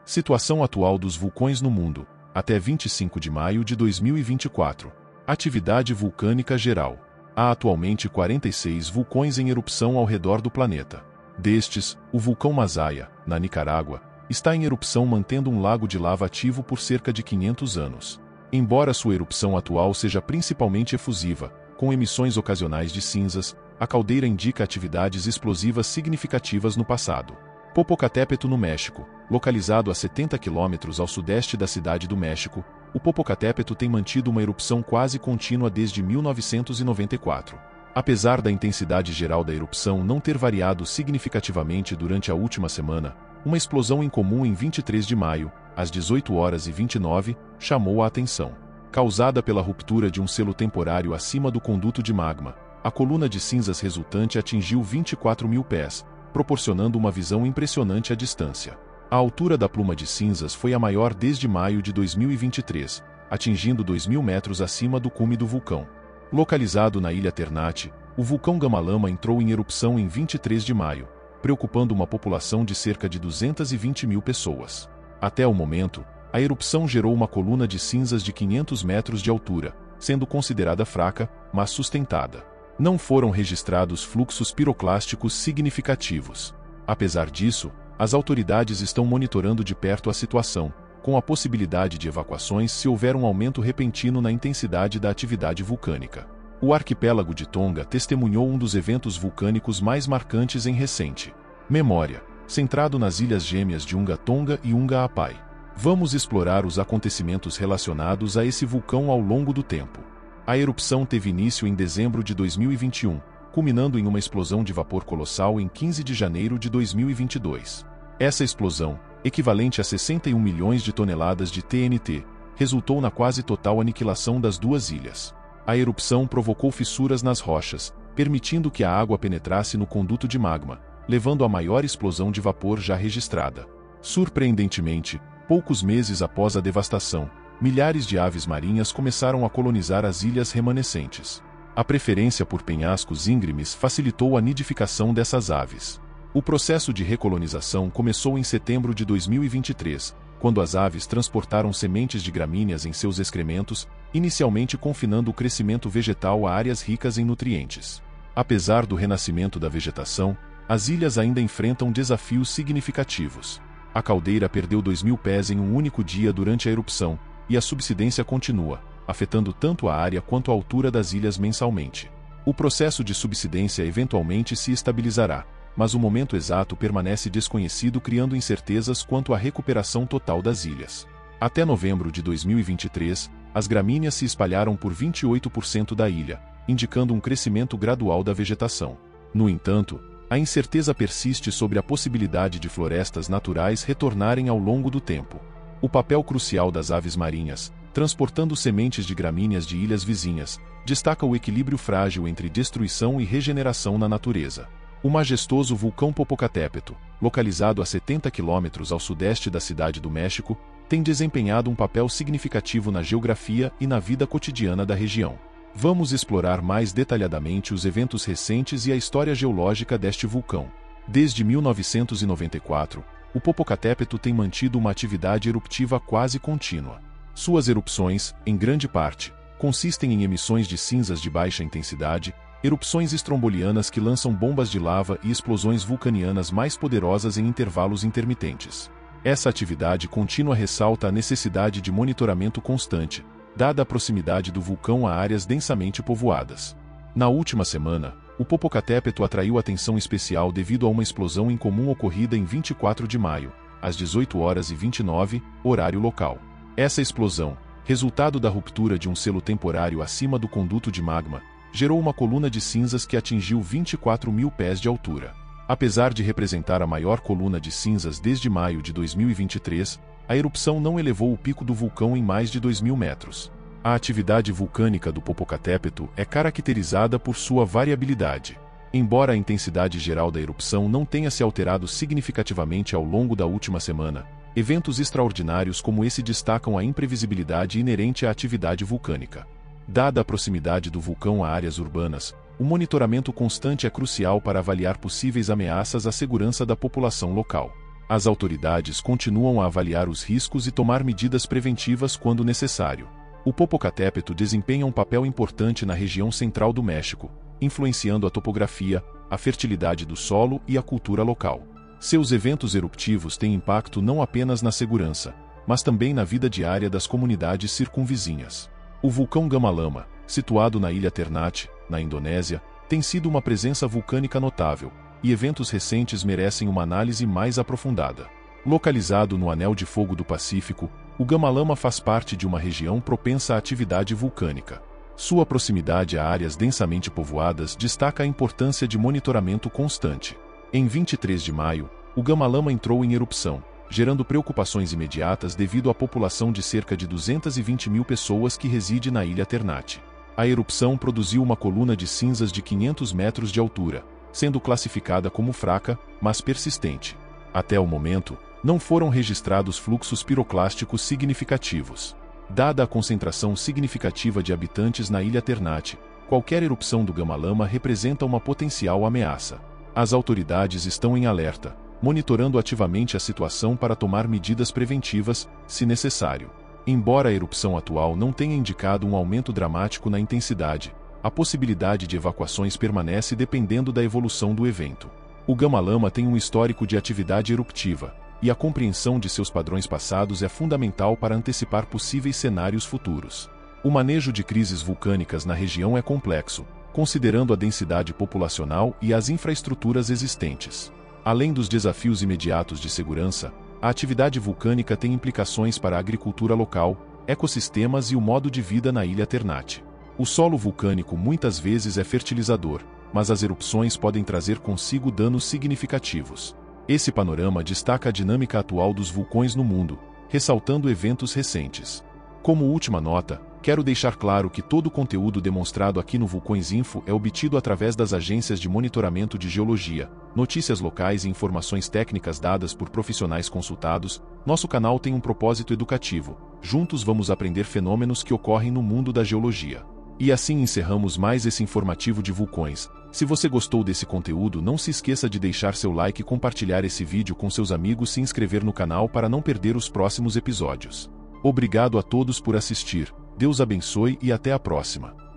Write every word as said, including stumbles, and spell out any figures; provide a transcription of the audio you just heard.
Situação atual dos vulcões no mundo, até vinte e cinco de maio de dois mil e vinte e quatro. Atividade vulcânica geral. Há atualmente quarenta e seis vulcões em erupção ao redor do planeta. Destes, o vulcão Masaya, na Nicarágua, está em erupção mantendo um lago de lava ativo por cerca de quinhentos anos. Embora sua erupção atual seja principalmente efusiva, com emissões ocasionais de cinzas, a caldeira indica atividades explosivas significativas no passado. Popocatépetl no México, localizado a setenta quilômetros ao sudeste da cidade do México, o Popocatépetl tem mantido uma erupção quase contínua desde mil novecentos e noventa e quatro. Apesar da intensidade geral da erupção não ter variado significativamente durante a última semana, uma explosão incomum em vinte e três de maio, às dezoito horas e vinte e nove, chamou a atenção. Causada pela ruptura de um selo temporário acima do conduto de magma, a coluna de cinzas resultante atingiu vinte e quatro mil pés, proporcionando uma visão impressionante à distância. A altura da pluma de cinzas foi a maior desde maio de dois mil e vinte e três, atingindo dois mil metros acima do cume do vulcão. Localizado na ilha Ternate, o vulcão Gamalama entrou em erupção em vinte e três de maio, preocupando uma população de cerca de duzentas e vinte mil pessoas. Até o momento, a erupção gerou uma coluna de cinzas de quinhentos metros de altura, sendo considerada fraca, mas sustentada. Não foram registrados fluxos piroclásticos significativos. Apesar disso, as autoridades estão monitorando de perto a situação, com a possibilidade de evacuações se houver um aumento repentino na intensidade da atividade vulcânica. O arquipélago de Tonga testemunhou um dos eventos vulcânicos mais marcantes em recente memória, centrado nas ilhas gêmeas de Unga Tonga e Unga Apai. Vamos explorar os acontecimentos relacionados a esse vulcão ao longo do tempo. A erupção teve início em dezembro de dois mil e vinte e um, culminando em uma explosão de vapor colossal em quinze de janeiro de dois mil e vinte e dois. Essa explosão, equivalente a sessenta e um milhões de toneladas de T N T, resultou na quase total aniquilação das duas ilhas. A erupção provocou fissuras nas rochas, permitindo que a água penetrasse no conduto de magma, levando à maior explosão de vapor já registrada. Surpreendentemente, poucos meses após a devastação, milhares de aves marinhas começaram a colonizar as ilhas remanescentes. A preferência por penhascos íngremes facilitou a nidificação dessas aves. O processo de recolonização começou em setembro de dois mil e vinte e três, quando as aves transportaram sementes de gramíneas em seus excrementos, inicialmente confinando o crescimento vegetal a áreas ricas em nutrientes. Apesar do renascimento da vegetação, as ilhas ainda enfrentam desafios significativos. A caldeira perdeu dois mil pés em um único dia durante a erupção, e a subsidência continua, afetando tanto a área quanto a altura das ilhas mensalmente. O processo de subsidência eventualmente se estabilizará, mas o momento exato permanece desconhecido, criando incertezas quanto à recuperação total das ilhas. Até novembro de dois mil e vinte e três, as gramíneas se espalharam por vinte e oito por cento da ilha, indicando um crescimento gradual da vegetação. No entanto, a incerteza persiste sobre a possibilidade de florestas naturais retornarem ao longo do tempo. O papel crucial das aves marinhas, transportando sementes de gramíneas de ilhas vizinhas, destaca o equilíbrio frágil entre destruição e regeneração na natureza. O majestoso vulcão Popocatépetl, localizado a setenta quilômetros ao sudeste da cidade do México, tem desempenhado um papel significativo na geografia e na vida cotidiana da região. Vamos explorar mais detalhadamente os eventos recentes e a história geológica deste vulcão. Desde mil novecentos e noventa e quatro, o Popocatépetl tem mantido uma atividade eruptiva quase contínua. Suas erupções, em grande parte, consistem em emissões de cinzas de baixa intensidade, erupções estrombolianas que lançam bombas de lava e explosões vulcanianas mais poderosas em intervalos intermitentes. Essa atividade contínua ressalta a necessidade de monitoramento constante, dada a proximidade do vulcão a áreas densamente povoadas. Na última semana, o Popocatépetl atraiu atenção especial devido a uma explosão incomum ocorrida em vinte e quatro de maio, às dezoito horas e vinte e nove, horário local. Essa explosão, resultado da ruptura de um selo temporário acima do conduto de magma, gerou uma coluna de cinzas que atingiu vinte e quatro mil pés de altura. Apesar de representar a maior coluna de cinzas desde maio de dois mil e vinte e três, a erupção não elevou o pico do vulcão em mais de dois mil metros. A atividade vulcânica do Popocatépetl é caracterizada por sua variabilidade. Embora a intensidade geral da erupção não tenha se alterado significativamente ao longo da última semana, eventos extraordinários como esse destacam a imprevisibilidade inerente à atividade vulcânica. Dada a proximidade do vulcão a áreas urbanas, o monitoramento constante é crucial para avaliar possíveis ameaças à segurança da população local. As autoridades continuam a avaliar os riscos e tomar medidas preventivas quando necessário. O Popocatépetl desempenha um papel importante na região central do México, influenciando a topografia, a fertilidade do solo e a cultura local. Seus eventos eruptivos têm impacto não apenas na segurança, mas também na vida diária das comunidades circunvizinhas. O vulcão Gamalama, situado na ilha Ternate, na Indonésia, tem sido uma presença vulcânica notável, e eventos recentes merecem uma análise mais aprofundada. Localizado no Anel de Fogo do Pacífico, o Gamalama faz parte de uma região propensa à atividade vulcânica. Sua proximidade a áreas densamente povoadas destaca a importância de monitoramento constante. Em vinte e três de maio, o Gamalama entrou em erupção, gerando preocupações imediatas devido à população de cerca de duzentas e vinte mil pessoas que reside na ilha Ternate. A erupção produziu uma coluna de cinzas de quinhentos metros de altura, sendo classificada como fraca, mas persistente. Até o momento, não foram registrados fluxos piroclásticos significativos. Dada a concentração significativa de habitantes na ilha Ternate, qualquer erupção do Gamalama representa uma potencial ameaça. As autoridades estão em alerta, monitorando ativamente a situação para tomar medidas preventivas, se necessário. Embora a erupção atual não tenha indicado um aumento dramático na intensidade, a possibilidade de evacuações permanece dependendo da evolução do evento. O Gamalama tem um histórico de atividade eruptiva, e a compreensão de seus padrões passados é fundamental para antecipar possíveis cenários futuros. O manejo de crises vulcânicas na região é complexo, considerando a densidade populacional e as infraestruturas existentes. Além dos desafios imediatos de segurança, a atividade vulcânica tem implicações para a agricultura local, ecossistemas e o modo de vida na ilha Ternate. O solo vulcânico muitas vezes é fertilizador, mas as erupções podem trazer consigo danos significativos. Esse panorama destaca a dinâmica atual dos vulcões no mundo, ressaltando eventos recentes. Como última nota, quero deixar claro que todo o conteúdo demonstrado aqui no Vulcões Info é obtido através das agências de monitoramento de geologia, notícias locais e informações técnicas dadas por profissionais consultados. Nosso canal tem um propósito educativo. Juntos vamos aprender fenômenos que ocorrem no mundo da geologia. E assim encerramos mais esse informativo de vulcões. Se você gostou desse conteúdo, não se esqueça de deixar seu like e compartilhar esse vídeo com seus amigos e se inscrever no canal para não perder os próximos episódios. Obrigado a todos por assistir, Deus abençoe e até a próxima.